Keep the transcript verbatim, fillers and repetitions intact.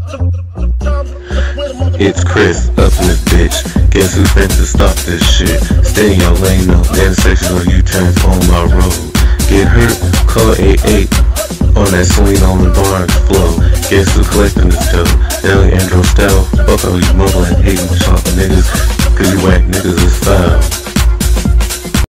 It's Chris up in this bitch. Guess who finna stop this shit? Stay in your lane, no intersection or U-turns on my road. Get hurt, call eight eight on that swing on the barn flow. Guess who collecting this dough? Daily Andro style. Fuck all you mumbling, hating, chopping niggas, cause you whack niggas is foul.